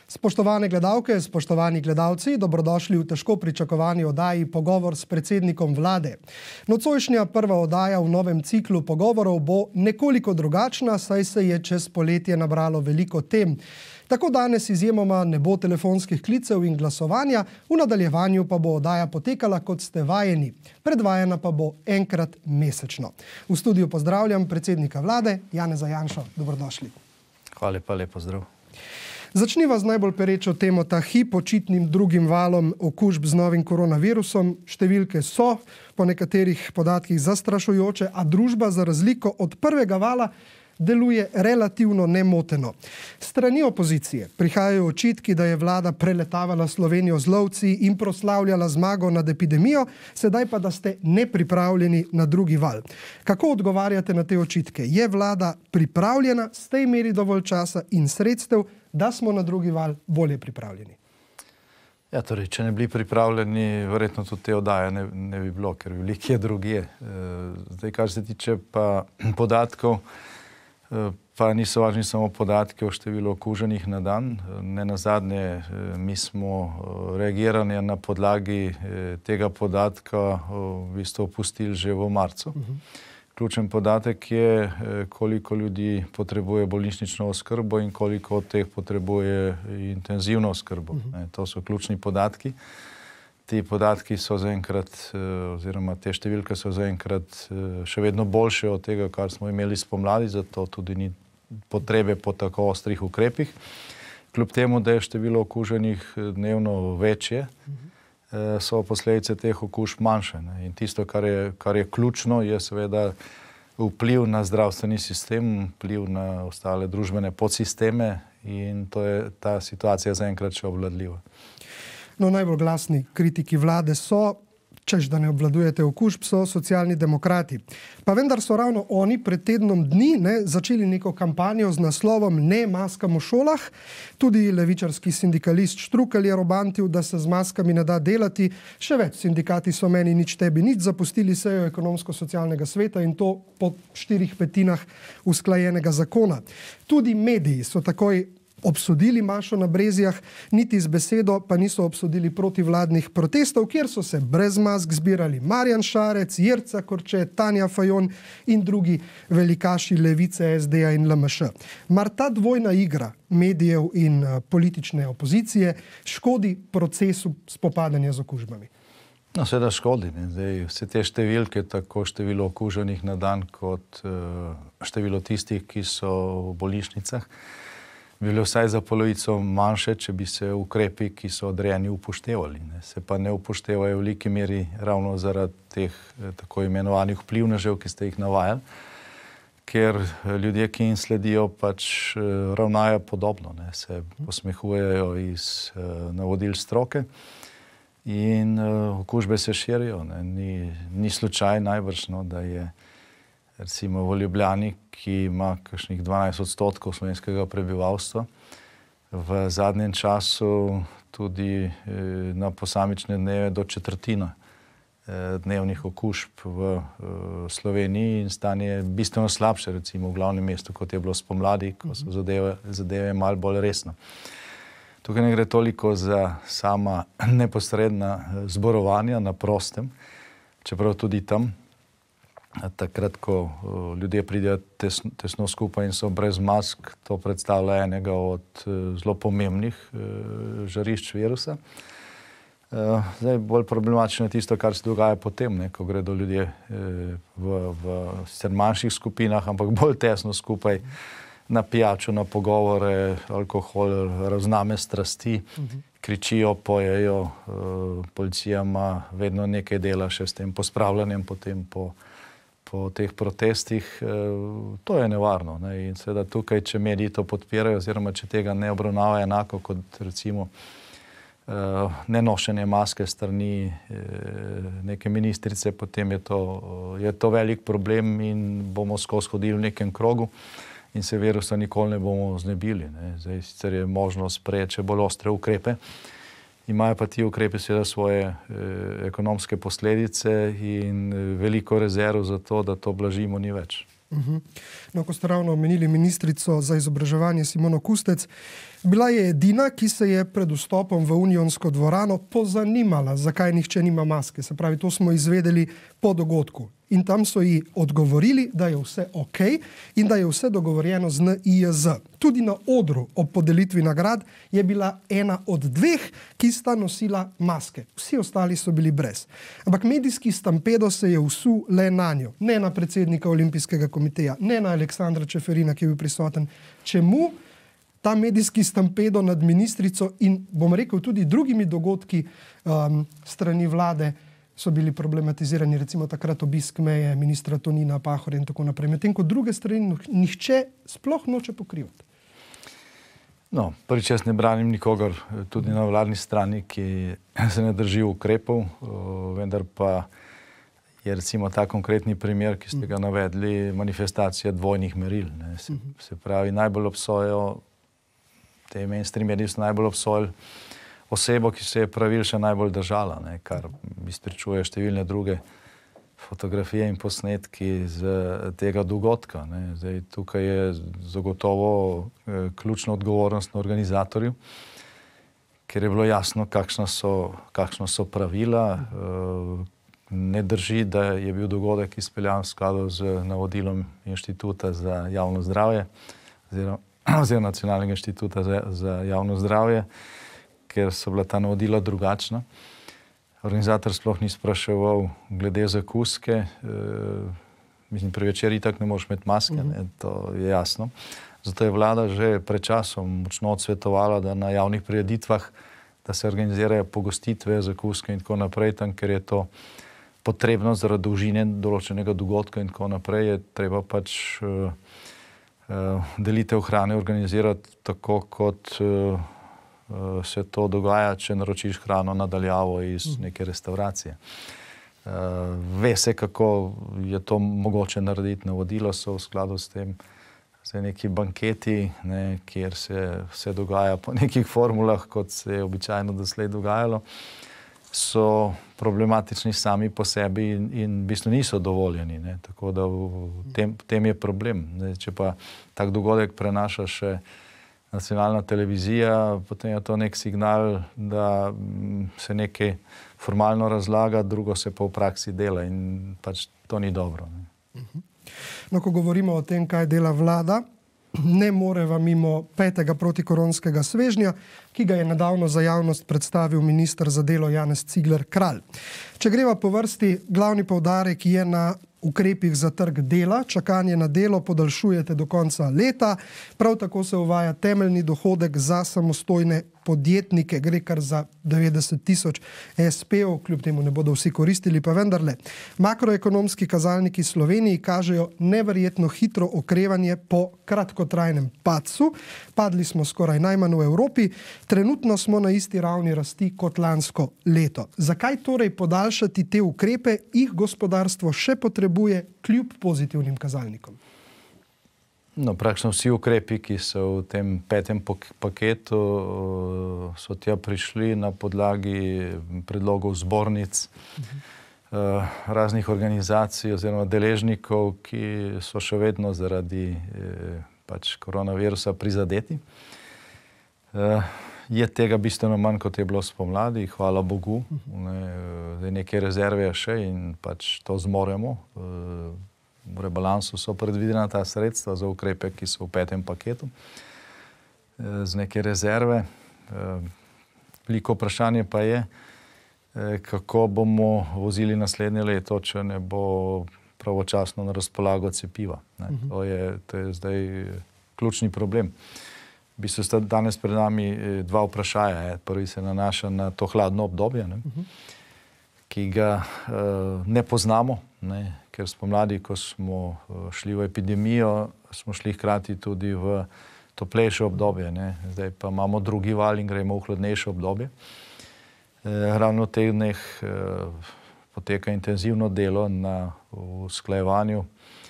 Spoštovane gledalke, spoštovani gledalci, dobrodošli v težko pričakovani oddaji Pogovor s predsednikom vlade. Nocojšnja prva oddaja v novem ciklu pogovorov bo nekoliko drugačna, saj se je čez poletje nabralo veliko tem. Tako danes izjemoma ne bo telefonskih klicev in glasovanja, v nadaljevanju pa bo oddaja potekala, kot ste vajeni. Predvajana pa bo enkrat mesečno. V studiu pozdravljam predsednika vlade, Janeza Janšo. Dobrodošli. Hvala lepa, lep pozdrav. Začniva z najbolj perečo temo ta hip, očitnim drugim valom okužb z novim koronavirusom. Številke so po nekaterih podatkih zastrašujoče, a družba za razliko od prvega vala deluje relativno nemoteno. Strani opozicije prihajajo očitki, da je vlada preletavala Slovenijo z lovci in proslavljala zmago nad epidemijo, sedaj pa, da ste nepripravljeni na drugi val. Kako odgovarjate na te očitke? Je vlada pripravljena, ste imeli dovolj časa in sredstev, da smo na drugi val bolje pripravljeni? Ja, torej, če ne bili pripravljeni, verjetno tudi te oddaje ne bi bilo, ker bi bili kje drugje. Zdaj, kar se tiče pa podatkov, pa niso važni samo podatki o številu okuženih na dan. Nenazadnje, mi smo reagiranje na podlagi tega podatka v bistvu opustili že v marcu. Ključen podatek je, koliko ljudi potrebuje bolnišnično oskrbo in koliko od teh potrebuje intenzivno oskrbo. To so ključni podatki. Ti podatki so zaenkrat, oziroma te številke so zaenkrat še vedno boljše od tega, kar smo imeli spomladi, zato tudi ni potrebe po tako ostrih ukrepih. Kljub temu, da je število okuženih dnevno večje, so posledice teh okužb manjše. In tisto, kar je ključno, je seveda vpliv na zdravstveni sistem, vpliv na ostale družbene podsisteme in ta situacija zaenkrat še obvladljiva. No, najbolj glasni kritiki vlade so, češ da ne obvladujete okužb, so socialni demokrati. Pa vendar so ravno oni pred tednom dni začeli neko kampanjo z naslovom Ne maskam v šolah. Tudi levičarski sindikalist Štrukelj je robantil, da se z maskami ne da delati. Še več, sindikati so meni nič tebi nič zapustili sejo ekonomsko-socialnega sveta in to po 4/5 usklajenega zakona. Tudi mediji so takoj obsodili mašo na Brezjah, niti z besedo pa niso obsodili protivladnih protestov, kjer so se brez mask zbirali Marjan Šarec, Jerca Korče, Tanja Fajon in drugi velikaši levice, SD-ja in LMŠ. Mar ta dvojna igra medijev in politične opozicije škodi procesu spopadanja z okužbami? No, seveda škodi. Zdaj, vse te številke, tako število okuženih na dan, kot število tistih, ki so v bolnišnicah, bi bile vsaj za polovico manjše, če bi se ukrepi, ki so odrejeni, upoštevali. Se pa ne upoštevajo v veliki meri ravno zaradi teh tako imenovanih vplivnežev, ki ste jih navajali, ker ljudje, ki jim sledijo, pač ravnajo podobno, se posmehujejo iz navodil stroke in okužbe se širijo. Ni slučaj najbrž, da je recimo v Ljubljani, ki ima kakšnih 12% slovenskega prebivalstva, v zadnjem času tudi na posamične dneve do četrtina dnevnih okužb v Sloveniji in stanje je bistveno slabše, recimo v glavnem mestu, kot je bilo spomladi, ko so zadeve malo bolj resno. Tukaj ne gre toliko za sama neposredna zborovanja na prostem, čeprav tudi tam, takrat, ko ljudje pridejo tesno skupaj in so brez mask, to predstavlja enega od zelo pomembnih žarišč virusa. Zdaj, bolj problematično je tisto, kar se dogaja potem, ko gredo ljudje v sicer manjših skupinah, ampak bolj tesno skupaj na pijačo, na pogovore, alkohol, razname strasti, kričijo, pojejo, policija ima vedno nekaj dela še s tem pospravljanjem potem po teh protestih. To je nevarno. In seveda tukaj, če mediji to podpirajo, oziroma če tega ne obravnavajo enako kot recimo nenošenje maske strani neke ministrice, potem je to velik problem in bomo skozi hodili v nekem krogu in se virusa nikoli ne bomo znebili. Zdaj sicer je možno sprejeti še bolj ostre ukrepe, imajo pa ti ukrepi seveda svoje ekonomske posledice in veliko rezerv za to, da to blažimo, ni več. No, ko ste ravno omenili ministrico za izobraževanje Simono Kustec, bila je edina, ki se je pred vstopom v Unionsko dvorano pozanimala, zakaj nihče nima maske. Se pravi, to smo izvedeli po dogodku. In tam so ji odgovorili, da je vse ok in da je vse dogovorjeno z NIJZ. Tudi na odru ob podelitvi nagrad je bila ena od dveh, ki sta nosila maske. Vsi ostali so bili brez. Ampak medijski stampedo se je vsul le na njo. Ne na predsednika Olimpijskega komiteja, ne na Aleksandra Čeferina, ki je bil prisoten. Čemu ta medijski stampedo nad ministrico in, bom rekel, tudi drugimi dogodki strani vlade so bili problematizirani, recimo takrat obisk meje ministra Tonina Pahorja in tako naprej. Medtem ko druge strani nihče sploh noče pokrivati. No, prvič jaz ne branim nikogar, tudi na vladni strani, ki se ne drži ukrepov, vendar pa je recimo ta konkretni primer, ki ste ga navedli, manifestacija dvojnih meril. Se pravi, najbolj obsojajo, te mainstream mediji so najbolj obsojali osebo, ki se je pravil še najbolj držala, kar izpričuje številne druge fotografije in posnetki z tega dogodka. Zdaj, tukaj je zagotovo ključna odgovornost na organizatorju, ker je bilo jasno, kakšna so pravila. Ne drži, da je bil dogodek izpeljan v skladu z navodilom Inštituta za javno zdravje oziroma Nacionalnega inštituta za javno zdravje, ker so bila ta navodila drugačna. Organizator sploh ni spraševal glede zakuske. Mislim, pri večeri itak ne moreš imeti maske, to je jasno. Zato je vlada že pred časom močno odsvetovala, da na javnih prireditvah, da se organizirajo pogostitve, zakuske in tako naprej, tam, ker je to potrebno zaradi dolžine določenega dogodka in tako naprej, je treba pač delitev hrane organizirati tako, kot se to dogaja, če naročiš hrano nadaljavo iz neke restauracije. Ve se, kako je to mogoče narediti. Navodila so v skladu s tem neki banketi, kjer se vse dogaja po nekih formulah, kot se je običajno doslej dogajalo, so problematični sami po sebi in v bistvu niso dovoljeni. Tako da v tem je problem. Če pa tak dogodek prenaša še nacionalna televizija, potem je to nek signal, da se nekaj formalno razlaga, drugo se pa v praksi dela in pač to ni dobro. No, ko govorimo o tem, kaj dela vlada, ne moreva mimo 5. protikoronskega svežnja, ki ga je nedavno za javnost predstavil minister za delo Janez Cigler Kralj. Če greva po vrsti, glavni poudarek je na ukrepih za trg dela. Čakanje na delo podaljšujete do konca leta. Prav tako se uvaja temeljni dohodek za samostojne podjetnike. Gre kar za 90 tisoč SP-ov, kljub temu ne bodo vsi koristili, pa vendarle. Makroekonomski kazalniki Sloveniji kažejo neverjetno hitro okrevanje po kratkotrajnem padcu. Padli smo skoraj najmanj v Evropi. Trenutno smo na isti ravni rasti kot lansko leto. Zakaj torej podaljšati te ukrepe? Jih gospodarstvo še potrebuje kljub pozitivnim kazalnikom? No, praktično vsi ukrepi, ki so v tem 5. paketu, so tja prišli na podlagi predlogov zbornic, raznih organizacij oziroma deležnikov, ki so še vedno zaradi pač koronavirusa prizadeti. Je tega bistveno manj, kot je bilo spomladi, hvala Bogu. Neke rezerve je še in pač to zmoremo. V rebalansu so predvidena ta sredstva za ukrepe, ki so v 5. paketu, z neke rezerve. Veliko vprašanje pa je, kako bomo vozili naslednje leto, če ne bo pravočasno na razpolago cepiva. To je zdaj ključni problem. V bistvu sta danes pred nami dva vprašaja. Prvi se nanaša na to hladno obdobje, ki ga ne poznamo, ker spomladi, ko smo šli v epidemijo, smo šli hkrati tudi v toplejše obdobje. Zdaj pa imamo drugi val in gremo v hladnejše obdobje. Ravno v teh dneh poteka intenzivno delo na usklajevanju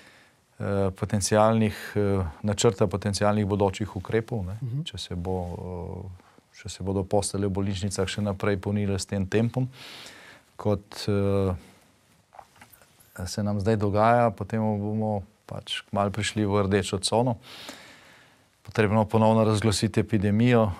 načrta potencialnih bodočih ukrepov. Če se bodo postelje v bolnišnicah še naprej polnile s tem tempom, kot se nam zdaj dogaja, potem bomo pač kmalu prišli v rdečo cono. Potrebno ponovno razglasiti epidemijo,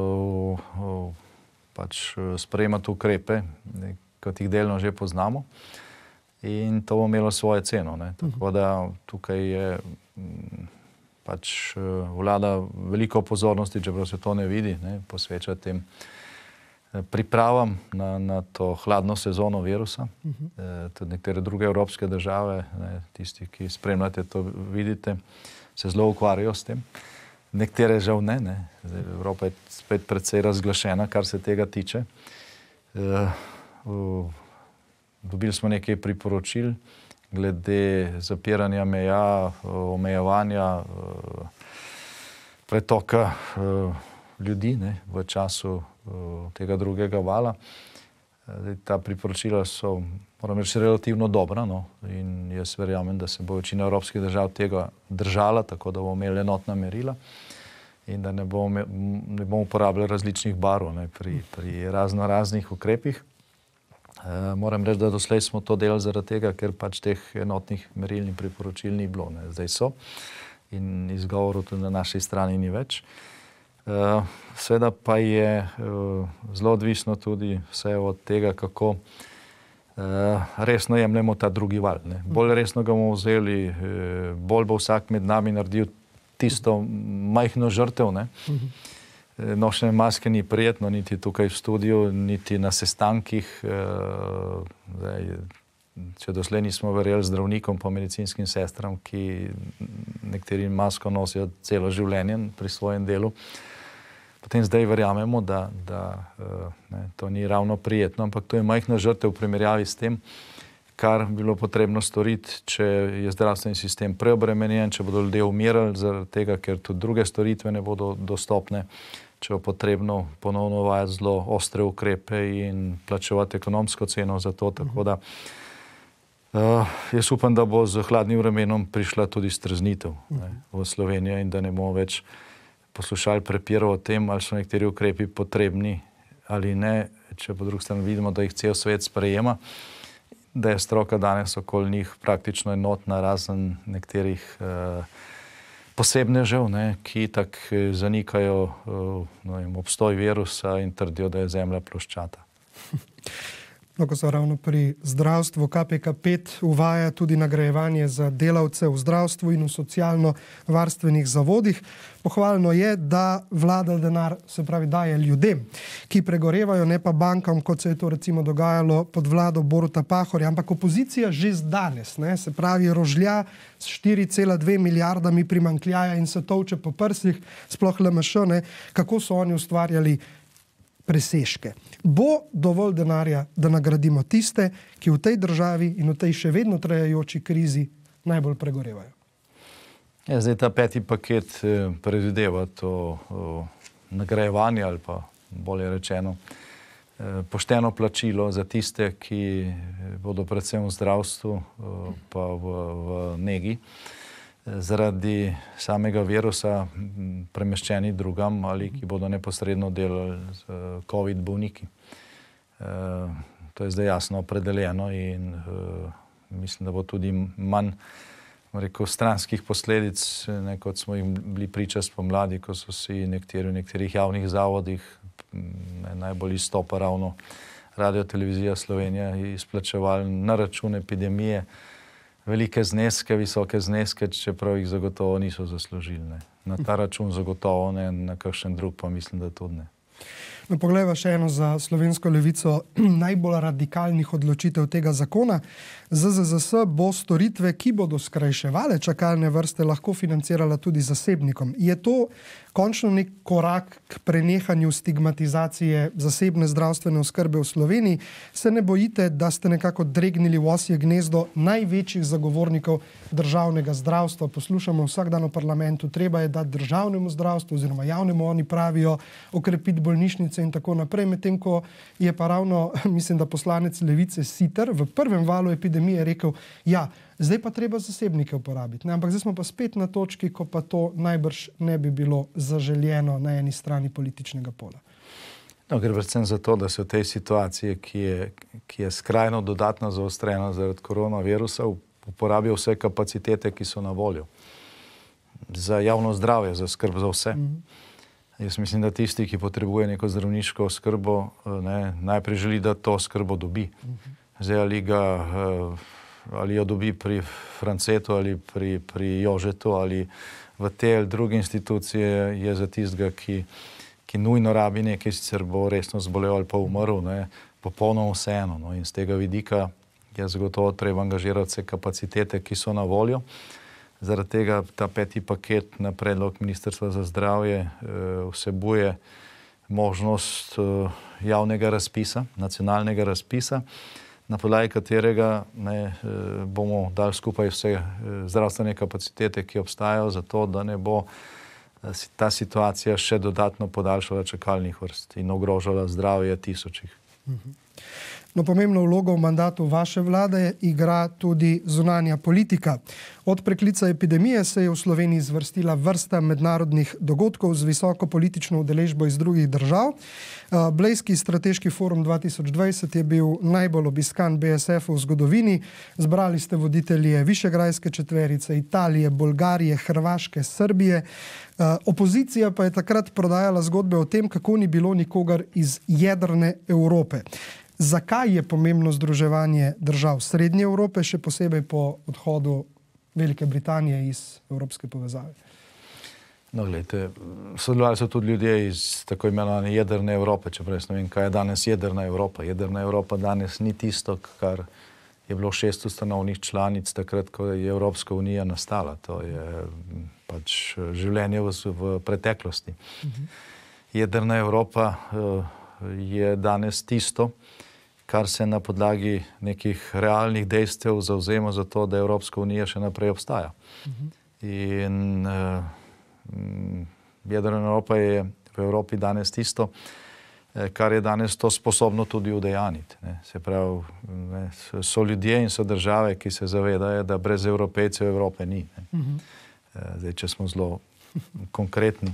pač sprejemati ukrepe, kot jih delno že poznamo. In to bo imelo svojo ceno. Tako da tukaj je pač vlada veliko pozornosti, čeprav se to ne vidi, posveča tem pripravam na to hladno sezono virusa. Tudi nekatere druge evropske države, tisti, ki spremljate to, vidite, se zelo ukvarjajo s tem. Nekatere žal ne. Evropa je spet precej razglašena, kar se tega tiče. Dobili smo nekaj priporočil glede zapiranja meja, omejevanja pretoka ljudi v času tega drugega vala. Ta priporočila so, moram reči, relativno dobra, in jaz verjamem, da se bo večina evropskih držav tega držala, tako da bomo imeli enotna merila in da ne bomo uporabljali različnih barv pri raznih ukrepih. Moram reči, da doslej smo to delali zaradi tega, ker pač teh enotnih meril in priporočil ni bilo. Zdaj so in izgovorov tudi na naši strani ni več. Seveda pa je zelo odvisno tudi vse od tega, kako resno jemljemo ta drugi val. Bolj resno ga bomo vzeli, bolj bo vsak med nami naredil tisto majhno žrtev. Nošenje maske ni prijetno, niti tukaj v studiu, niti na sestankih. Če doslej nismo verjeli zdravnikom pa medicinskim sestram, ki nekateri masko nosijo celo življenje pri svojem delu, potem zdaj verjamemo, da to ni ravno prijetno, ampak to je majhna žrtev v primerjavi s tem, kar bi bilo potrebno storiti, če je zdravstveni sistem preobremenjen, če bodo ljudje umirali zaradi tega, ker tudi druge storitve ne bodo dostopne, če bo potrebno ponovno uvajati zelo ostre ukrepe in plačevati ekonomsko ceno za to. Tako da jaz upam, da bo z hladnim vremenom prišla tudi strznitev v Slovenijo in da ne bomo več poslušali prepirov o tem, ali so nekateri ukrepi potrebni ali ne, če po drugi strani vidimo, da jih cel svet sprejema, da je stroka danes okoli njih praktično enotna, razen nekaterih posebnežev, ki tak zanikajo obstoj virusa in trdijo, da je Zemlja ploščata. Ko so ravno pri zdravstvu, KPK-5 uvaja tudi nagrajevanje za delavce v zdravstvu in v socialno-varstvenih zavodih. Pohvalno je, da vlada denar, se pravi, daje ljudem, ki pregorevajo, ne pa bankam, kot se je to recimo dogajalo pod vlado Boruta Pahorja. Ampak opozicija že danes, se pravi, rožlja s 4,2 milijardami primanjkljaja in se tolče po prsih, sploh LMŠ, kako so oni ustvarjali presežke. Bo dovolj denarja, da nagradimo tiste, ki v tej državi in v tej še vedno trajajoči krizi najbolj pregorevajo? Zdaj ta peti paket predvideva to nagrajevanje ali pa bolje rečeno pošteno plačilo za tiste, ki bodo predvsem v zdravstvu pa v negi zaradi samega virusa premeščeni drugam ali ki bodo neposredno delali z COVID bolniki. To je zdaj jasno opredeljeno in mislim, da bo tudi manj stranskih posledic, kot smo jim bili priča spomladi, ko so si nekateri v nekaterih javnih zavodih, najbolj izstopa ravno Radiotelevizija Slovenija, izplačevali na račun epidemije velike zneske, visoke zneske, čeprav jih zagotovo niso zaslužili. Na ta račun zagotovo ne, na kakšen drug pa mislim, da tudi ne. Poglejva še eno za slovensko levico najbolj radikalnih odločitev tega zakona. ZZZS bo storitve, ki bodo skrajševale čakalne vrste, lahko financirala tudi zasebnikom. Je to končno nek korak k prenehanju stigmatizacije zasebne zdravstvene oskrbe v Sloveniji? Se ne bojite, da ste nekako dregnili v osje gnezdo največjih zagovornikov državnega zdravstva? Poslušamo vsak dan v parlamentu, treba je dati državnemu zdravstvu oziroma javnemu, oni pravijo, okrepiti bolnišnice in tako naprej, medtem ko je pa ravno, mislim, da poslanec Levice Siter v prvem valu epidemije rekel, ja, zdaj pa treba zasebnike uporabiti. Ampak zdaj smo pa spet na točki, ko pa to najbrž ne bi bilo zaželjeno na eni strani političnega pola. Gre predvsem za to, da se v tej situaciji, ki je skrajno dodatno zaostrena zaradi koronavirusa, uporabijo vse kapacitete, ki so na voljo. Za javno zdravje, za skrb za vse. Jaz mislim, da tisti, ki potrebuje neko zdravniško oskrbo, najprej želi, da to oskrbo dobi. Zdaj, ali jo dobi pri Francetu ali pri Jožetu ali v te ali druge institucije, je za tistega, ki nujno rabi nekaj, sicer bo resno zbolel ali pa umrl, popolnoma vseeno. In z tega vidika je zagotovo treba angažirati vse kapacitete, ki so na voljo. Zaradi tega ta 5. paket na predlog Ministrstva za zdravje vsebuje možnost javnega razpisa, nacionalnega razpisa, na podlagi katerega bomo dali skupaj vse zdravstvene kapacitete, ki obstajajo, zato da ne bo ta situacija še dodatno podaljšala čakalnih vrst in ogrožala zdravje tisočih. No, pomembno vlogo v mandatu vaše vlade igra tudi zunanja politika. Od preklica epidemije se je v Sloveniji zvrstila vrsta mednarodnih dogodkov z visoko politično udeležbo iz drugih držav. Blejski strateški forum 2020 je bil najbolj obiskan BSF v zgodovini. Zbrali ste voditelje Višegrajske četverice, Italije, Bolgarije, Hrvaške, Srbije. Opozicija pa je takrat prodajala zgodbe o tem, kako ni bilo nikogar iz jedrne Evrope. Zakaj je pomembno združevanje držav Srednje Evrope, še posebej po odhodu Velike Britanije iz evropske povezave? No, gledajte, sodelovali so tudi ljudje iz tako imenovane jedrne Evrope, čeprav jaz ne vem, kaj je danes jedrna Evropa. Jedrna Evropa danes ni tisto, kar je bilo 6 ustanovnih članic takrat, ko je Evropska unija nastala. To je pač življenje v preteklosti. Jedrna Evropa je danes tisto, kar se na podlagi nekih realnih dejstev zavzema za to, da Evropska unija še naprej obstaja. In jedrna Evropa je v Evropi danes tisto, kar je danes to sposobno tudi udejaniti. Se pravi, so ljudje in so države, ki se zavedajo, da brez Evropejcev Evrope ni. Zdaj, če smo zelo konkretni.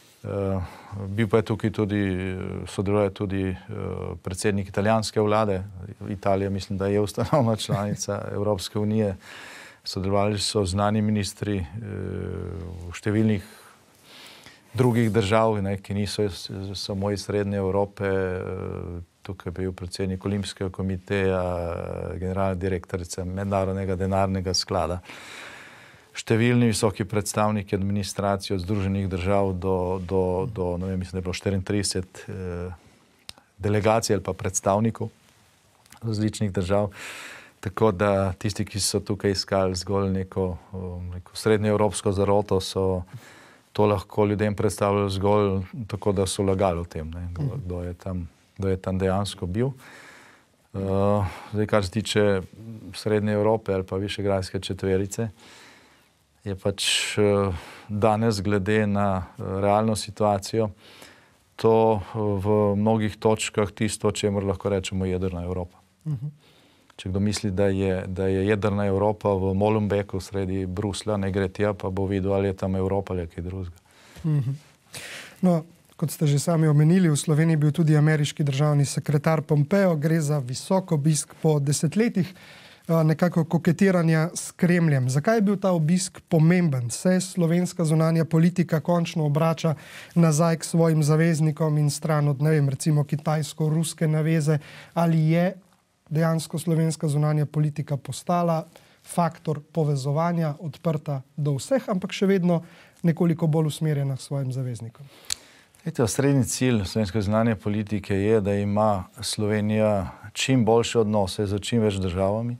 Bil pa je tukaj tudi, sodeluje tudi predsednik italijanske vlade. Italija, mislim, da je ustanovna članica Evropske unije. Sodelovali so znani ministri v številnih drugih držav, ki niso samo iz Srednje Evrope. Tukaj je bil predsednik Olimpijskega komiteja, generalna direktorica Mednarodnega denarnega sklada. Številni visoki predstavniki administracije od Združenih držav do ne vem, mislim, da je bilo 34 delegacij ali pa predstavnikov različnih držav. Tako da tisti, ki so tukaj iskali zgolj neko srednjeevropsko zaroto, so to lahko ljudem predstavljali zgolj tako, da so lagali o tem, kdo je tam dejansko bil. Zdaj, kar se tiče Srednje Evrope ali pa Višegrajske četverice, je pač danes glede na realno situacijo to v mnogih točkah tisto, o čemer lahko rečemo jedrna Evropa. Če kdo misli, da je jedrna Evropa v Molenbeeku sredi Bruslja, ne gre tja, pa bo videl, ali je tam Evropa ali kaj drugega. No, kot ste že sami omenili, v Sloveniji je bil tudi ameriški državni sekretar Pompeo. Gre za visok obisk po desetletjih nekako koketiranja s Kremljem. Zakaj je bil ta obisk pomemben? Se slovenska zunanja politika končno obrača nazaj k svojim zaveznikom in stran od, ne vem, recimo kitajsko-ruske naveze, ali je dejansko slovenska zunanja politika postala faktor povezovanja, odprta do vseh, ampak še vedno nekoliko bolj usmerjena k svojim zaveznikom? Osrednji cilj slovenske zunanje politike je, da ima Slovenija čim boljše odnose z čim več državami,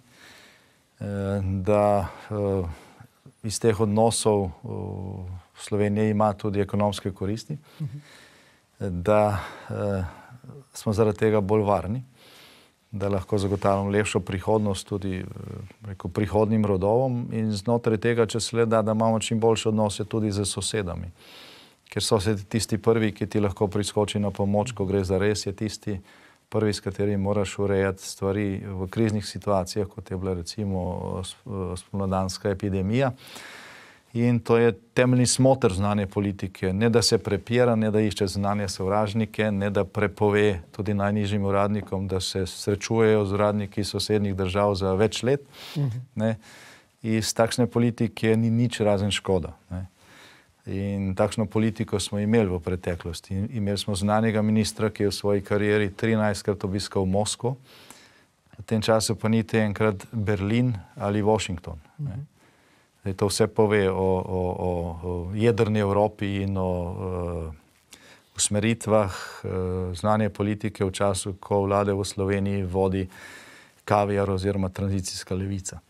da iz teh odnosov Slovenija ima tudi ekonomske koristi, da smo zaradi tega bolj varni, da lahko zagotavljamo lepšo prihodnost tudi prihodnim rodovom in znotraj tega, če se le da, da imamo čim boljše odnose tudi z sosedami. Ker sosed tisti prvi, ki ti lahko priskoči na pomoč, ko gre za res, je tisti prvi, s katerim moraš urejati stvari v kriznih situacijah, kot je bila recimo spomladanska epidemija. In to je temeljni smoter zunanje politike. Ne da se prepira, ne da išče zunanje sovražnike, ne da prepove tudi najnižjim uradnikom, da se srečujejo z uradniki sosednjih držav za več let. iz takšne politike ni nič razen škoda. Ne. In takšno politiko smo imeli v preteklosti. Imeli smo zunanjega ministra, ki je v svoji karieri 13-krat obiskal Moskvo, v tem času pa niti enkrat Berlin ali Washington. Ne. To vse pove o jedrni Evropi in o usmeritvah zunanje politike v času, ko vlade v Sloveniji vodi kaviar oziroma tranzicijska levica.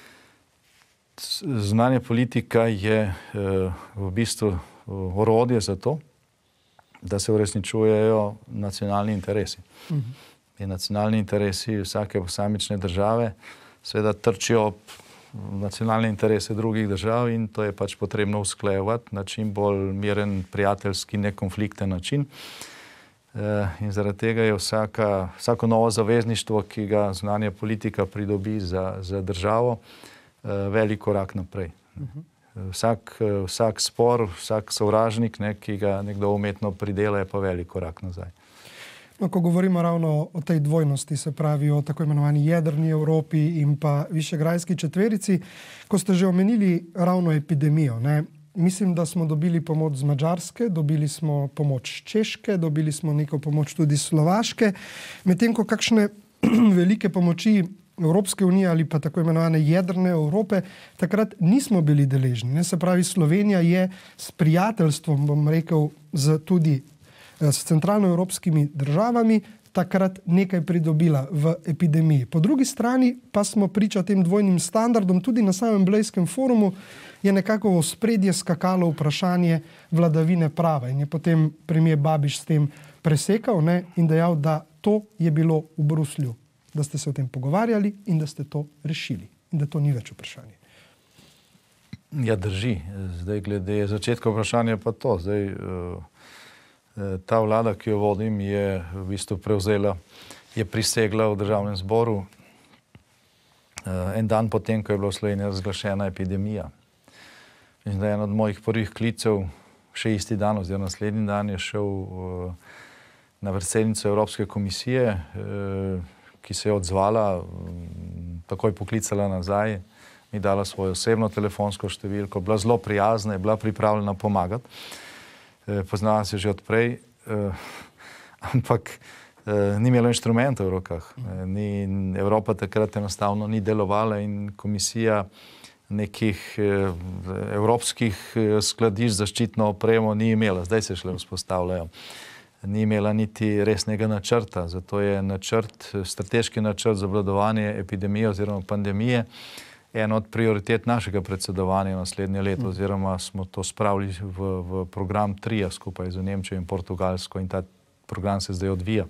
Zunanja politika je v bistvu orodje za to, da se uresničujejo nacionalni interesi. In nacionalni interesi vsake posamične države seveda trčijo ob nacionalne interese drugih držav in to je pač potrebno usklajevati na čim bolj miren, prijateljski, nekonflikten način. In zaradi tega je vsako novo zavezništvo, ki ga zunanja politika pridobi za državo, velik korak naprej. Vsak spor, vsak sovražnik, ki ga nekdo umetno pridela, je pa velik korak nazaj. No, ko govorimo ravno o tej dvojnosti, se pravi o tako imenovani jedrni Evropi in pa višegrajski četverici, ko ste že omenili ravno epidemijo, ne? Mislim, da smo dobili pomoč z Madžarske, dobili smo pomoč Češke, dobili smo neko pomoč tudi Slovaške, medtem ko kakšne velike pomoči Evropske unije ali pa tako imenovane jedrne Evrope takrat nismo bili deležni. Ne? Se pravi, Slovenija je s prijateljstvom, bom rekel, tudi s centralnoevropskimi državami takrat nekaj pridobila v epidemiji. Po drugi strani pa smo priča tem dvojnim standardom, tudi na samem Blejskem forumu je nekako v ospredje skakalo vprašanje vladavine prava in je potem premier Babiš s tem presekal, ne, in dejal, da to je bilo v Bruslju, da ste se o tem pogovarjali in da ste to rešili in da to ni več vprašanje. Ja, drži. Zdaj glede začetka vprašanja pa to. Zdaj, ta vlada, ki jo vodim, je v bistvu prevzela, je prisegla v Državnem zboru en dan potem, ko je bila v Sloveniji razglašena epidemija. In da je en od mojih prvih klicev, še isti dan oziroma naslednji dan, je šel na predsednico Evropske komisije, ki se je odzvala, takoj poklicala nazaj, mi dala svojo osebno telefonsko številko, bila zelo prijazna, je bila pripravljena pomagati. Poznala se že odprej, ampak ni imela inštrumentov v rokah. Evropa takrat enostavno ni delovala in komisija nekih evropskih skladišč zaščitno opremo ni imela. Zdaj se šele vzpostavljajo. Ni imela niti resnega načrta, zato je strateški načrt za obvladovanje epidemije oziroma pandemije ena od prioritet našega predsedovanja naslednje leto, oziroma smo to spravili v program TRIA skupaj z Nemčijo in Portugalsko in ta program se zdaj odvija.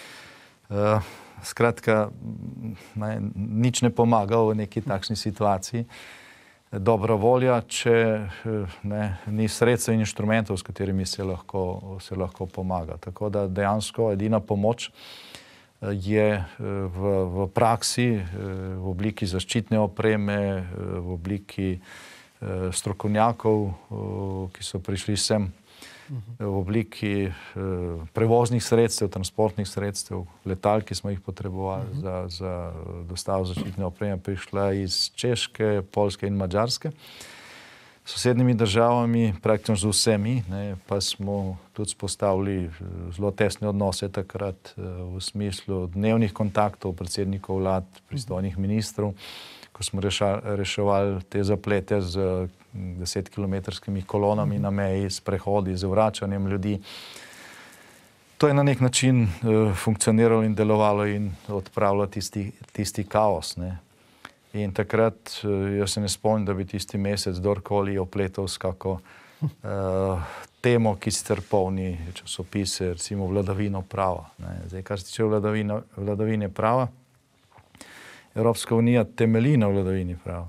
Skratka, nič ne pomaga v neki takšni situaciji. Dobra volja, če ni sredstev in inštrumentov, s katerimi se lahko pomaga. Tako da dejansko edina pomoč je v praksi, v obliki zaščitne opreme, v obliki strokovnjakov, ki so prišli sem, v obliki prevoznih sredstev, transportnih sredstev, letal, ki smo jih potrebovali za dostavo zaščitne opreme, prišla iz Češke, Poljske in Madžarske. S sosednjimi državami, praktično z vsemi, pa smo tudi spostavili zelo tesne odnose takrat v smislu dnevnih kontaktov predsednikov vlad, pristojnih ministrov, ko smo reševali te zaplete z 10-kilometrskimi kolonami na meji, s prehodi, z vračanjem ljudi. To je na nek način funkcioniralo in delovalo in odpravilo tisti kaos. In takrat, jaz se ne spomnim, da bi tisti mesec kdorkoli opletal s kako temo, ki sicer polni časopise, recimo vladavino prava. Zdaj, kar se tiče vladavine prava, Evropska unija temelji na vladavini prava.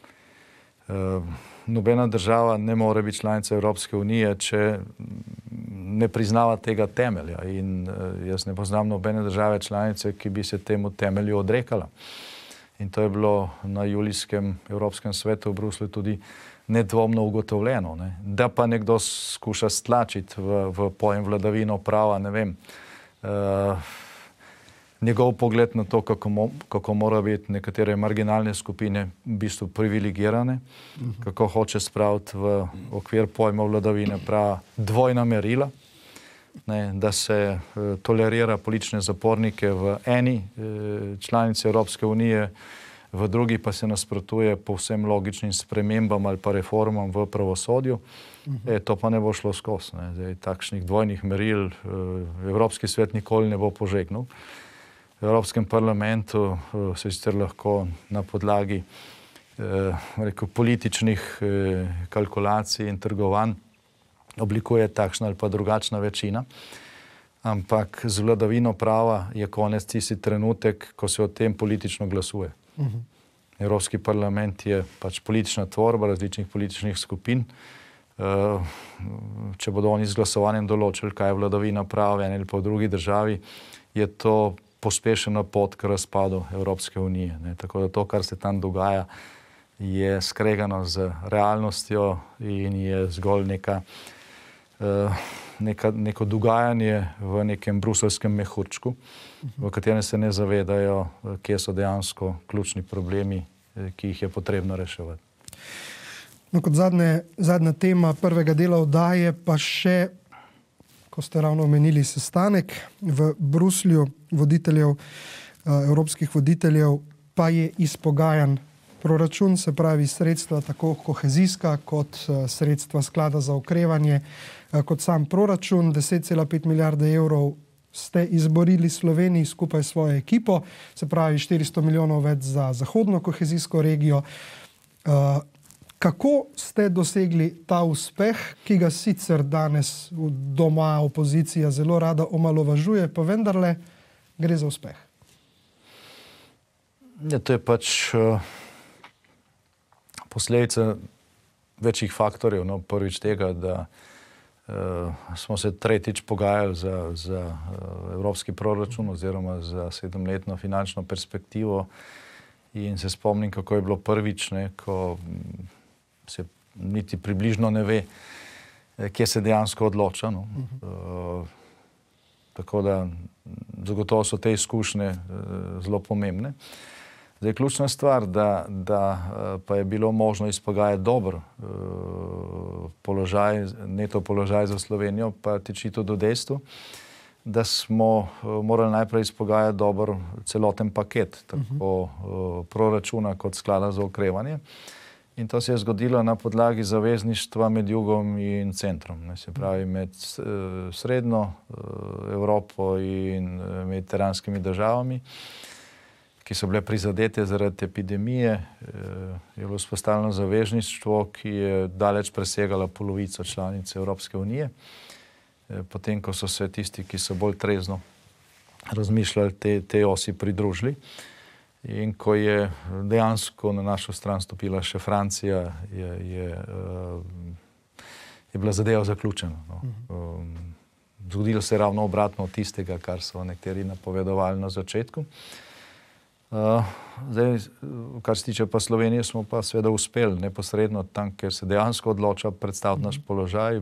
Nobena država ne more biti članica Evropske unije, če ne priznava tega temelja. In jaz ne poznam nobene države članice, ki bi se temu temelju odrekala. In to je bilo na julijskem Evropskem svetu v Bruslju tudi nedvomno ugotovljeno. Da pa nekdo skuša stlačiti v pojem vladavino prava, ne vem, njegov pogled na to, kako mora biti nekatere marginalne skupine v bistvu privilegirane, kako hoče spraviti v okvir pojma vladavine prava dvojna merila, ne, da se tolerira politične zapornike v eni članici Evropske unije, v drugi pa se nasprotuje povsem logičnim spremembam ali pa reformam v pravosodju. To pa ne bo šlo skozi. Zdaj, takšnih dvojnih meril Evropski svet nikoli ne bo požegnal. V Evropskem parlamentu se sicer lahko na podlagi političnih kalkulacij in trgovanj oblikuje takšna ali pa drugačna večina, ampak z vladavino prava je konec tisti trenutek, ko se o tem politično glasuje. Evropski parlament je pač politična tvorba različnih političnih skupin. Če bodo oni z glasovanjem določili, kaj je vladavina prava v eni ali pa v drugi državi, je to pospešena pot k razpadu Evropske unije. Tako da to, kar se tam dogaja, je skregano z realnostjo in je zgolj neko dogajanje v nekem bruseljskem mehurčku, v katerem se ne zavedajo, kje so dejansko ključni problemi, ki jih je potrebno reševati. No, kot zadnja tema prvega dela oddaje pa še, ko ste ravno omenili sestanek v Bruslju evropskih voditeljev, pa je izpogajan proračun, se pravi sredstva tako kohezijska kot sredstva sklada za okrevanje, kot sam proračun. 10,5 milijarde evrov ste izborili Sloveniji skupaj s svojo ekipo, se pravi 400 milijonov več za zahodno kohezijsko regijo. Kako ste dosegli ta uspeh, ki ga sicer danes doma opozicija zelo rada omalovažuje, pa vendarle gre za uspeh? Ja, to je pač posledica večjih faktorjev. No, prvič tega, da smo se tretjič pogajali za evropski proračun oziroma za 7-letno finančno perspektivo in se spomnim, kako je bilo prvič, ko se niti približno ne ve, kje se dejansko odloča. No. Tako da zagotovo so te izkušnje zelo pomembne. Zdaj, ključna stvar, da pa je bilo možno izpogajati dober položaj, neto položaj za Slovenijo, pa tiči tudi v dejstvu, da smo morali najprej izpogajati dober celoten paket, tako proračuna kot sklada za okrevanje. In to se je zgodilo na podlagi zavezništva med jugom in centrom, se pravi med srednjo Evropo in mediteranskimi državami, ki so bile prizadete zaradi epidemije. Je bilo vzpostavljeno zavezništvo, ki je daleč presegala polovico članic Evropske unije. Potem, ko so se tisti, ki so bolj trezno razmišljali, te osi pridružili. In ko je dejansko na našo stran stopila še Francija, je bila zadeva zaključena. No. Zgodilo se je ravno obratno od tistega, kar so nekateri napovedovali na začetku. Zdaj, kar se tiče pa Slovenije, smo pa seveda uspeli neposredno tam, ker se dejansko odloča predstaviti naš položaj,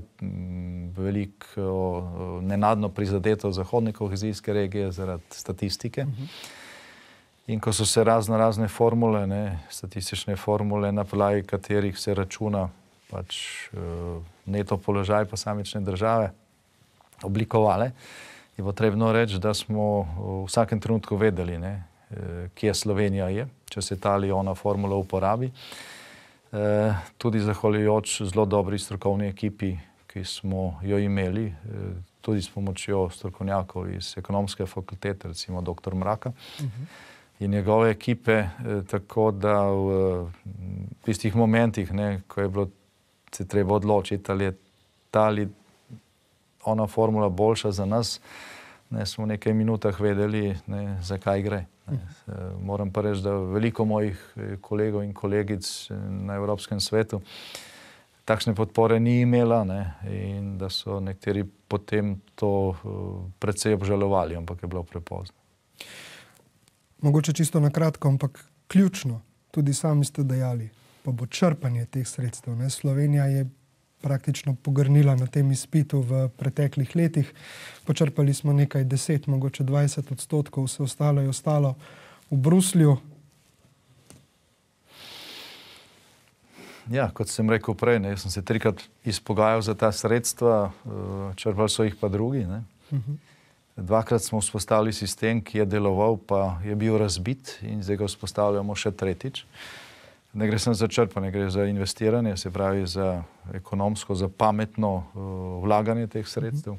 veliko nenadno prizadeto zahodne kohezijske regije zaradi statistike. In ko so se razne formule, statistične formule, na podlagi katerih se računa pač neto položaj posamične države oblikovale, je potrebno reči, da smo v vsakem trenutku vedeli, kje Slovenija je, če se ta ali ona formula uporabi. Tudi zahvaljujoč zelo dobri strokovni ekipi, ki smo jo imeli, tudi s pomočjo strokovnjakov iz ekonomske fakultete, recimo dr. Mraka, in njegove ekipe, tako da v tistih momentih, ko je bilo se treba odločiti, ali je ta ali ona formula boljša za nas, smo v nekaj minutah vedeli, zakaj gre. Moram pa reči, da veliko mojih kolegov in kolegic na Evropskem svetu takšne podpore ni imela, in da so nekateri potem to precej obžalovali, ampak je bilo prepozno. Mogoče čisto na kratko, ampak ključno, tudi sami ste dejali, pa bo črpanje teh sredstev. Slovenija je praktično pogrnila na tem izpitu v preteklih letih. Počrpali smo nekaj 10, mogoče 20%, vse ostalo je ostalo v Bruslju. Ja, kot sem rekel prej, ne, sem se 3-krat izpogajal za ta sredstva, črpali so jih pa drugi. Ne. 2-krat smo vzpostavili sistem, ki je deloval, pa je bil razbit in zdaj ga vzpostavljamo še 3. Ne gre samo za črpanje, gre za investiranje, se pravi za ekonomsko, za pametno vlaganje teh sredstev.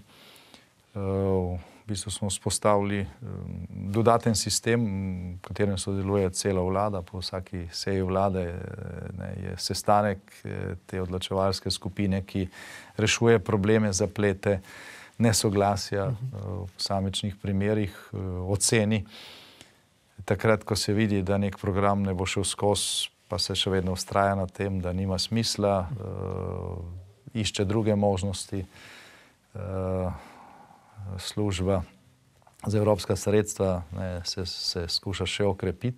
V bistvu smo vzpostavili dodaten sistem, v katerem sodeluje cela vlada. Po vsaki seji vlade je sestanek te odločevalske skupine, ki rešuje probleme, zaplete, nesoglasja v posamičnih primerih, oceni. Takrat, ko se vidi, da nek program ne bo šel skozi, pa se še vedno vztraja na tem, da nima smisla, išče druge možnosti. Služba za evropska sredstva se skuša še okrepiti.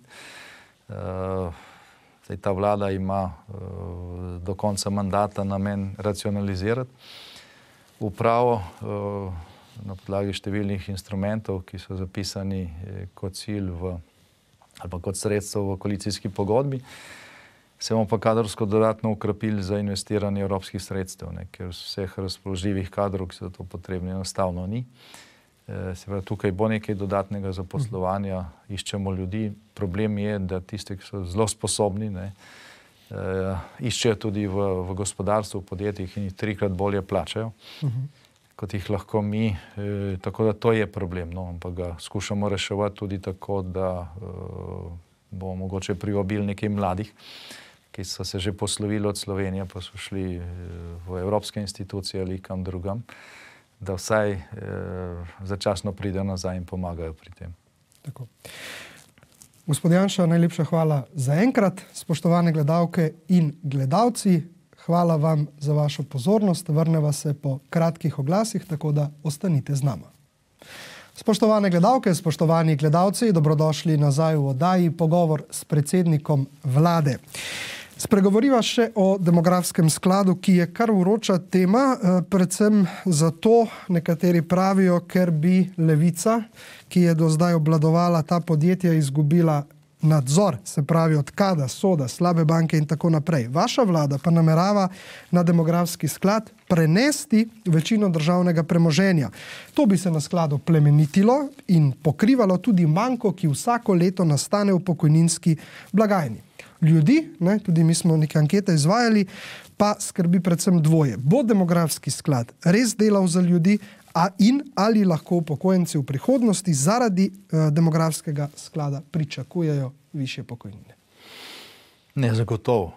Ta vlada ima do konca mandata namen racionalizirati upravo na podlagi številnih instrumentov, ki so zapisani kot cilj ali pa kot sredstvo v koalicijski pogodbi. Se bomo pa kadrovsko dodatno ukrepili za investiranje evropskih sredstev, ker vseh razpoložljivih kadrov, ki so to potrebni, enostavno ni. Se pravi, tukaj bo nekaj dodatnega zaposlovanja, iščemo ljudi. Problem je, da tisti, ki so zelo sposobni, iščejo tudi v gospodarstvu, v podjetjih in jih 3-krat bolje plačajo, kot jih lahko mi. Tako da to je problem, ampak ga skušamo reševati tudi tako, da bomo mogoče privabili nekaj mladih, ki so se že poslovili od Slovenije, pa so šli v evropske institucije ali kam drugam, da vsaj začasno pridejo nazaj in pomagajo pri tem. Tako. Gospod Janša, najlepša hvala za enkrat. Spoštovane gledalke in gledalci, hvala vam za vašo pozornost. Vrneva se po kratkih oglasih, tako da ostanite z nama. Spoštovane gledalke, spoštovani gledalci, dobrodošli nazaj v oddaji Pogovor s predsednikom vlade. Spregovoriva še o demografskem skladu, ki je kar vroča tema, predvsem zato nekateri pravijo, ker bi Levica, ki je do zdaj obvladovala ta podjetja, izgubila nadzor, se pravi od KAD-a, SOD-a, slabe banke in tako naprej. Vaša vlada pa namerava na demografski sklad prenesti večino državnega premoženja. To bi se na skladu plemenitilo in pokrivalo tudi manko, ki vsako leto nastane v pokojninski blagajni. Ljudi, tudi mi smo neke ankete izvajali, pa skrbi predvsem dvoje. Bo demografski sklad res delal za ljudi in ali lahko upokojenci v prihodnosti zaradi demografskega sklada pričakujejo višje pokojnine? Ne, zagotovo.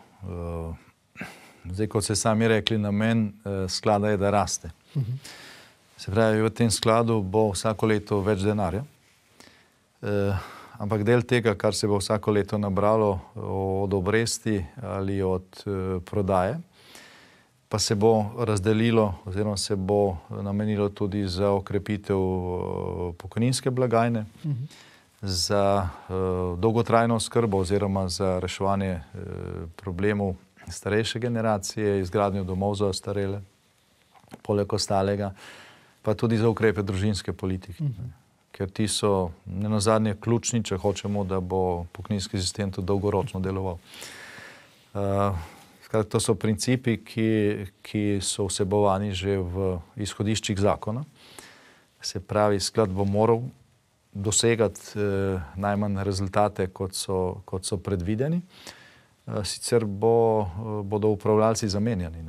Zdaj, kot ste sami rekli, namen sklada je, da raste. Se pravi, v tem skladu bo vsako leto več denarja. Ampak del tega, kar se bo vsako leto nabralo od obresti ali od prodaje, pa se bo razdelilo oziroma se bo namenilo tudi za okrepitev pokojninske blagajne, za dolgotrajno oskrbo oziroma za reševanje problemov starejše generacije, izgradnjo domov za ostarele, poleg ostalega, pa tudi za ukrepe družinske politike. Ker ti so nenazadnje ključni, če hočemo, da bo pokojninski sistem tudi dolgoročno deloval. To so principi, ki so vsebovani že v izhodiščih zakona. Se pravi, sklad bo moral dosegati najmanj rezultate, kot so predvideni. Sicer bodo upravljalci zamenjani.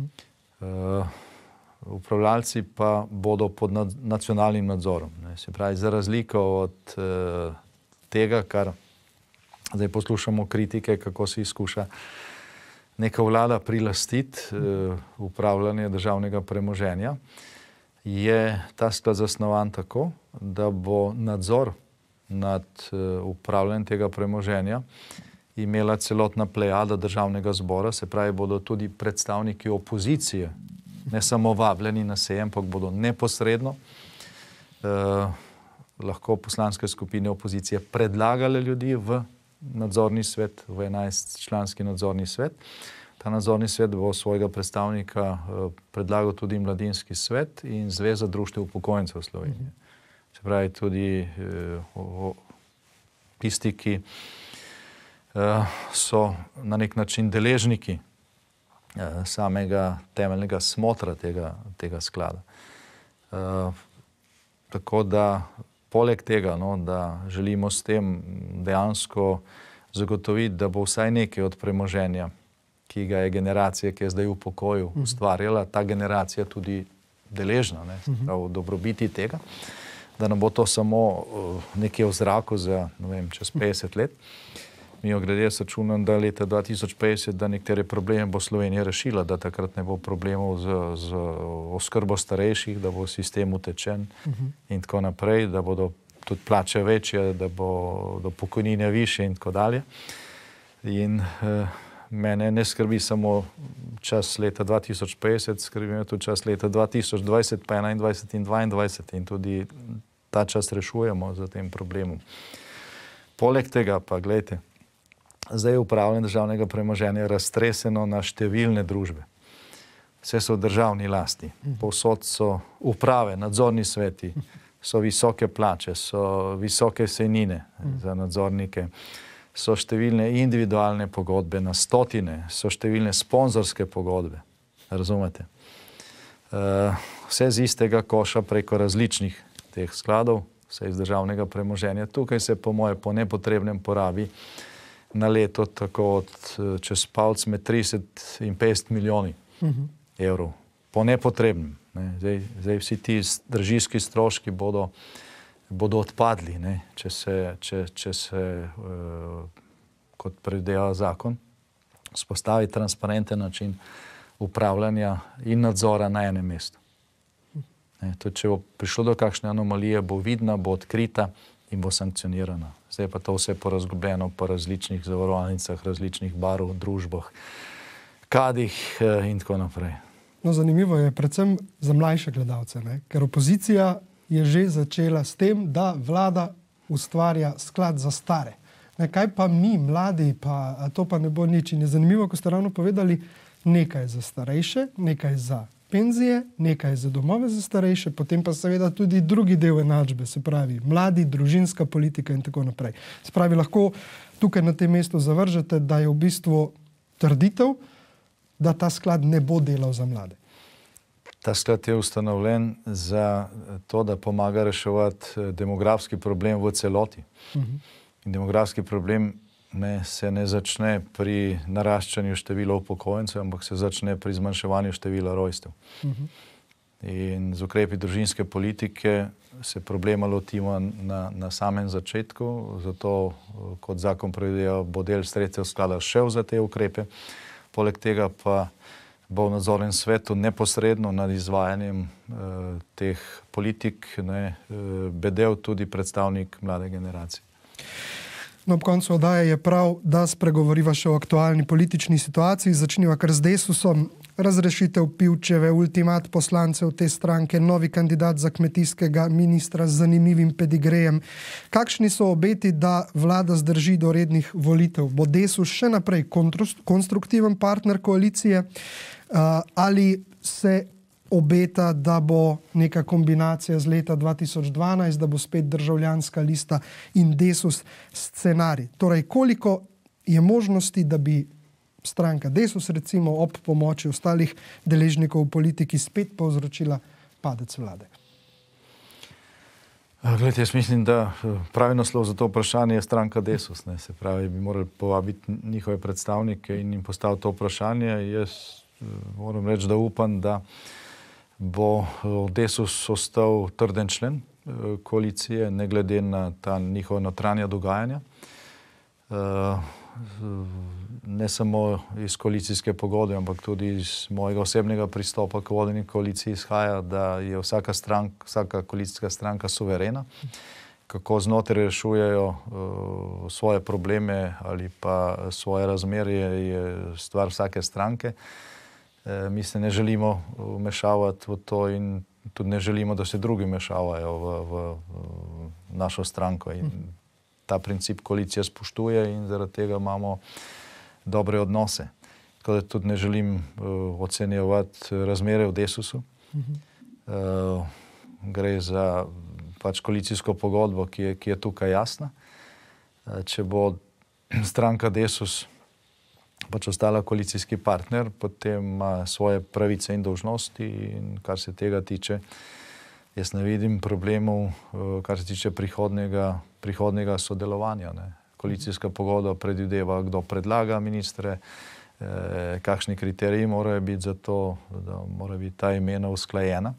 Upravljalci pa bodo pod nacionalnim nadzorom. Se pravi, za razliko od tega, kar zdaj poslušamo kritike, kako se izkuša neka vlada prilastiti upravljanje državnega premoženja, je ta sklad zasnovan tako, da bo nadzor nad upravljanjem tega premoženja imela celotna plejada državnega zbora, se pravi, bodo tudi predstavniki opozicije ne samo vabljeni na seje, ampak bodo neposredno lahko poslanske skupine opozicije predlagale ljudi v nadzorni svet, v 11-članski nadzorni svet. Ta nadzorni svet bo svojega predstavnika predlagal tudi Mladinski svet in Zveza društev upokojencev Slovenije. Se pravi tudi tisti, ki so na nek način deležniki samega temeljnega smotra tega sklada. Tako da poleg tega, no, da želimo s tem dejansko zagotoviti, da bo vsaj nekaj od premoženja, ki ga je generacija, ki je zdaj v pokoju, ustvarjala, ta generacija tudi deležna, ne, prav dobrobiti tega, da nam bo to samo nekje v zraku za, ne vem, čez 50 let. Mimogrede jaz računam, da leta 2050, da nekatere probleme bo Slovenija rešila, da takrat ne bo problemov z oskrbo starejših, da bo sistem utečen in tako naprej, da bodo tudi plače večje, da bodo pokojnine višje in tako dalje. In mene ne skrbi samo čas leta 2050, skrbi me tudi čas leta 2020, pa 21 in 22 in tudi ta čas rešujemo za tem problemom. Poleg tega pa, gledajte, zdaj je upravljanje državnega premoženja raztreseno na številne družbe. Vse so v državni lasti, povsod so uprave, nadzorni sveti, so visoke plače, so visoke sejnine za nadzornike, so številne individualne pogodbe na stotine, so številne sponzorske pogodbe, razumete? Vse z istega koša preko različnih teh skladov, vse iz državnega premoženja. Tukaj se po moje po nepotrebnem porabi na leto tako od čez palc med 30 in 50 milijoni evrov. Po nepotrebnem. Zdaj vsi ti dražijski stroški bodo odpadli, ne, če se kot predvideva zakon, vzpostavi transparenten način upravljanja in nadzora na enem mestu. Tudi če bo prišlo do kakšne anomalije, bo vidna, bo odkrita in bo sankcionirana. Zdaj pa to vse porazgubljeno po različnih zavarovalnicah, različnih barv, družbah, kadih in tako naprej. No, zanimivo je predvsem za mlajše gledalce, ne? Ker opozicija je že začela s tem, da vlada ustvarja sklad za stare. Ne, kaj pa mi, mladi, pa to pa ne bo nič. In je zanimivo, ko ste ravno povedali, nekaj za starejše, nekaj za penzije, nekaj za domove za starejše, potem pa seveda tudi drugi del enačbe, se pravi mladi, družinska politika in tako naprej. Se pravi, lahko tukaj na tem mestu zavržete, da je v bistvu trditev, da ta sklad ne bo delal za mlade. Ta sklad je ustanovljen za to, da pomaga reševati demografski problem v celoti. In demografski problem se ne začne pri naraščanju števila upokojencev, ampak se začne pri zmanjševanju števila rojstev. In z ukrepi družinske politike se problema lotimo na samem začetku, zato kot zakon predvideva, bo del sredstev sklada šel za te ukrepe. Poleg tega pa bo v nadzornem svetu neposredno nad izvajanjem teh politik bedel tudi predstavnik mlade generacije. No, ob koncu oddaje je prav, da spregovoriva še o aktualni politični situaciji. Začniva kar z Desusom. Razrešitev Pivčeve, ultimat poslancev te stranke, novi kandidat za kmetijskega ministra z zanimivim pedigrejem. Kakšni so obeti, da vlada zdrži do rednih volitev? Bo Desus še naprej konstruktiven partner koalicije ali se obeta, da bo neka kombinacija z leta 2012, da bo spet Državljanska lista in Desus scenarij? Torej, koliko je možnosti, da bi stranka Desus recimo ob pomoči ostalih deležnikov v politiki spet povzročila padec vlade? Glede, jaz mislim, da pravi naslov za to vprašanje je stranka Desus. Ne? Se pravi, bi morali povabiti njihove predstavnike in jim postaviti to vprašanje. Jaz moram reči, da upam, da bo Desus ostal trden člen koalicije, ne glede na ta njihova notranja dogajanja. Ne samo iz koalicijske pogodbe, ampak tudi iz mojega osebnega pristopa k vodenju koaliciji izhaja, da je vsaka koalicijska stranka suverena. Kako znotraj rešujejo svoje probleme ali pa svoje razmerje, je stvar vsake stranke. Mi se ne želimo vmešavati v to in tudi ne želimo, da se drugi vmešavajo v našo stranko. In ta princip koalicija spoštuje in zaradi tega imamo dobre odnose. tako da tudi ne želim ocenjevati razmere v Desusu. Gre za pač koalicijsko pogodbo, ki je tukaj jasna. Če bo stranka Desus pač ostala koalicijski partner, potem ima svoje pravice in dolžnosti in kar se tega tiče, jaz ne vidim problemov, kar se tiče prihodnega sodelovanja. Ne. Koalicijska pogodba predvideva, kdo predlaga ministre, kakšni kriteriji morajo biti za to, da mora biti ta imena usklajena.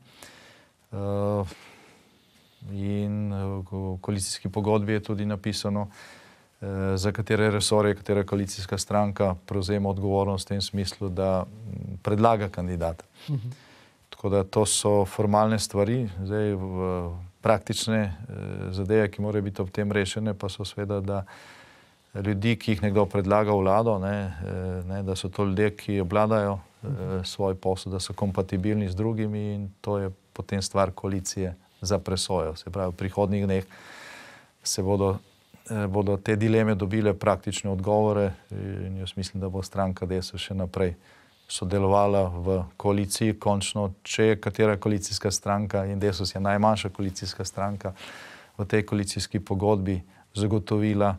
In v koalicijski pogodbi je tudi napisano, za katere resorje, katera koalicijska stranka prevzema odgovornost v tem smislu, da predlaga kandidata. Tako da to so formalne stvari, zdaj praktične zadeve, ki morajo biti ob tem rešene, pa so seveda, da ljudi, ki jih nekdo predlaga v vlado, da so to ljudje, ki obvladajo svoj posel, da so kompatibilni z drugimi in to je potem stvar koalicije za presojo. Se pravi, v prihodnjih dneh se bodo te dileme dobile praktične odgovore in jaz mislim, da bo stranka Desus še naprej sodelovala v koaliciji. Končno, če je katera koalicijska stranka in Desus je najmanjša koalicijska stranka v tej koalicijski pogodbi zagotovila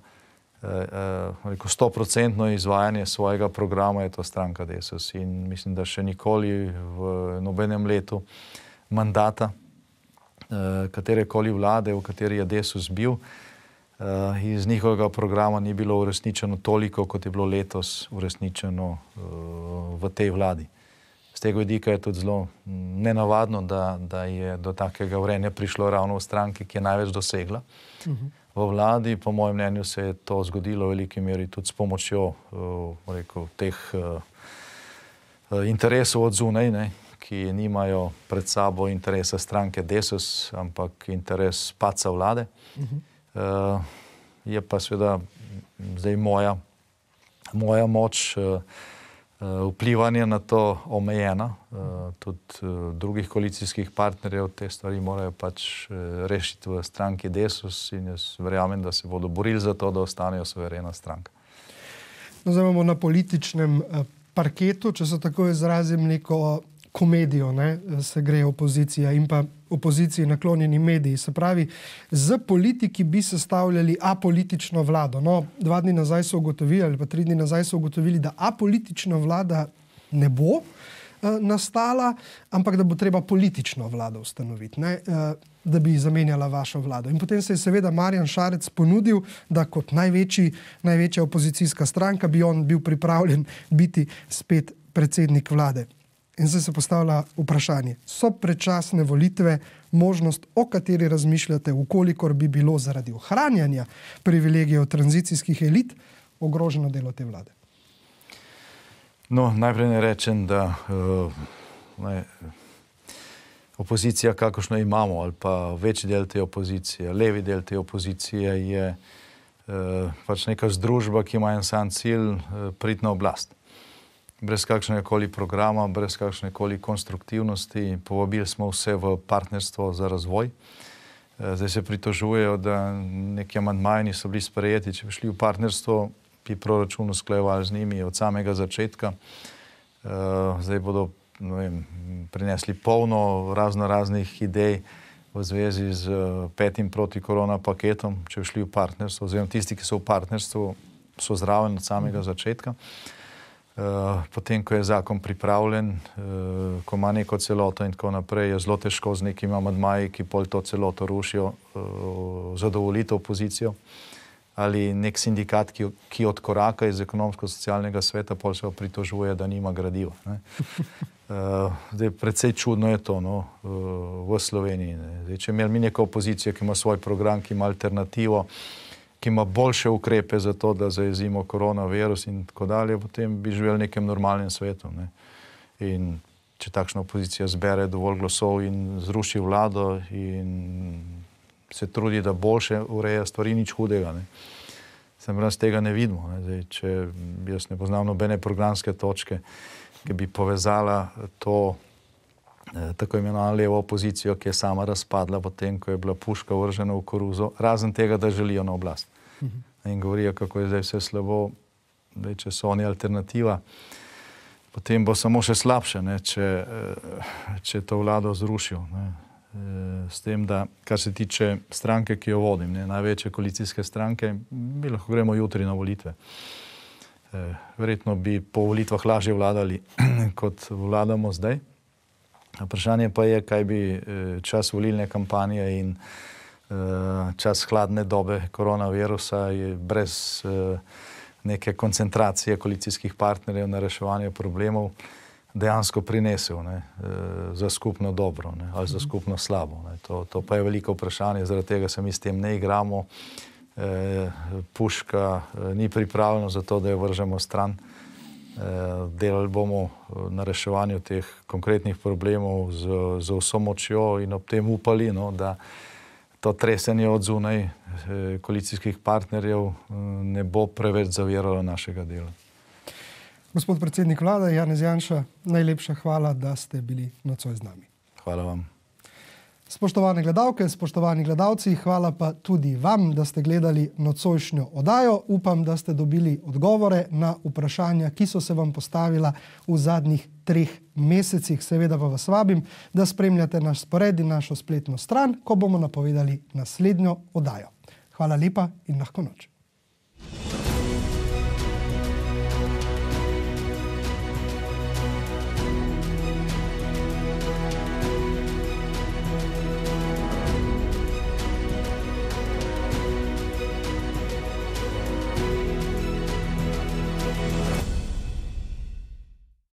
100% izvajanje svojega programa, je to stranka Desus. In mislim, da še nikoli v nobenem letu mandata katerekoli vlade, v kateri je Desus bil, iz njihovega programa ni bilo uresničeno toliko, kot je bilo letos uresničeno v tej vladi. Z tega vidika je tudi zelo nenavadno, da je do takega vrenja prišlo ravno v stranki, ki je največ dosegla. V vladi, po mojem mnenju, se je to zgodilo v veliki meri tudi s pomočjo teh interesov od zunaj, ki nimajo pred sabo interesa stranke Desus, ampak interes padca vlade. Je pa seveda zdaj moja moč vplivanja na to omejena. Tudi drugih koalicijskih partnerjev te stvari morajo pač rešiti v stranki Desus in jaz verjamem, da se bodo borili za to, da ostanejo suverena stranka. No, zdaj imamo na političnem parketu, če se tako izrazim, neko komedijo, se gre opozicija in pa opoziciji naklonjeni mediji. Se pravi, z politiki bi sestavljali apolitično vlado. No, 2 dni nazaj so ugotovili, ali pa 3 dni nazaj so ugotovili, da apolitična vlada ne bo nastala, ampak da bo treba politično vlado ustanoviti, da bi zamenjala vašo vlado. In potem se je seveda Marjan Šarec ponudil, da kot največja opozicijska stranka bi on bil pripravljen biti spet predsednik vlade. In zdaj se postavlja vprašanje, so predčasne volitve možnost, o kateri razmišljate, ukolikor bi bilo zaradi ohranjanja privilegijev tranzicijskih elit ogroženo delo te vlade? No, najprej ne rečem, da opozicija, kakršno imamo, ali pa večji del te opozicije, levi del te opozicije je pač neka združba, ki ima en sam cilj, priti na oblast. Brez kakšnega koli programa, brez kakšne koli konstruktivnosti. Povabili smo vse v partnerstvo za razvoj. Zdaj se pritožujejo, da neki amandmaji niso bili sprejeti. Če bi šli v partnerstvo, bi proračun usklajevali z njimi od samega začetka. Zdaj bodo, prinesli polno raznih idej v zvezi z 5. protikorona paketom, če bi šli v partnerstvo. Oziroma tisti, ki so v partnerstvu, so zraven od samega začetka. Potem, ko je zakon pripravljen, ko ima neko celoto in tako naprej, je zelo težko z nekimi amandmaji, ki pol to celoto rušijo, zadovoljiti opozicijo. Ali nek sindikat, ki odkoraka iz ekonomsko-socialnega sveta, pol se pritožuje, da nima gradiva. Zdaj, precej čudno je to v Sloveniji. Zdaj, če imeli mi neko opozicijo, ki ima svoj program, ki ima alternativo, ki ima boljše ukrepe za to, da zajezimo koronavirus in tako dalje, potem bi živeli v nekem normalnem svetu. In če takšna opozicija zbere dovolj glasov in zruši vlado in se trudi, da boljše ureja stvari, nič hudega. Sem raz tega ne vidimo. Zdaj, če jaz ne poznam nobene programske točke, ki bi povezala to tako imenovano levo opozicijo, ki je sama razpadla potem, ko je bila puška vržena v koruzo, razen tega, da želijo na oblast. In govorijo, kako je zdaj vse slabo, če so oni alternativa. potem bo samo še slabše, ne, če to vlado zrušil. Ne. S tem, da kar se tiče stranke, ki jo vodim, ne, največje koalicijske stranke, mi lahko gremo jutri na volitve. Verjetno bi po volitvah lažje vladali, kot vladamo zdaj. Vprašanje pa je, kaj bi čas volilne kampanje in čas hladne dobe koronavirusa je brez neke koncentracije koalicijskih partnerjev na reševanje problemov dejansko prinesel, ne, za skupno dobro, ne, ali za skupno slabo. Ne. To pa je veliko vprašanje, zaradi tega se mi s tem ne igramo. Puška ni pripravljena za to, da jo vržemo stran. Delali bomo na reševanju teh konkretnih problemov z vso močjo in ob tem upali, no, da to tresenje od zunaj koalicijskih partnerjev ne bo preveč zaviralo našega dela. Gospod predsednik vlade, Janez Janša, najlepša hvala, da ste bili nocoj z nami. Hvala vam. Spoštovane gledalke, spoštovani gledalci, hvala pa tudi vam, da ste gledali nocojšnjo oddajo. Upam, da ste dobili odgovore na vprašanja, ki so se vam postavila v zadnjih 3 mesecih. Seveda pa vas vabim, da spremljate naš spored in našo spletno stran, ko bomo napovedali naslednjo oddajo. Hvala lepa in lahko noč.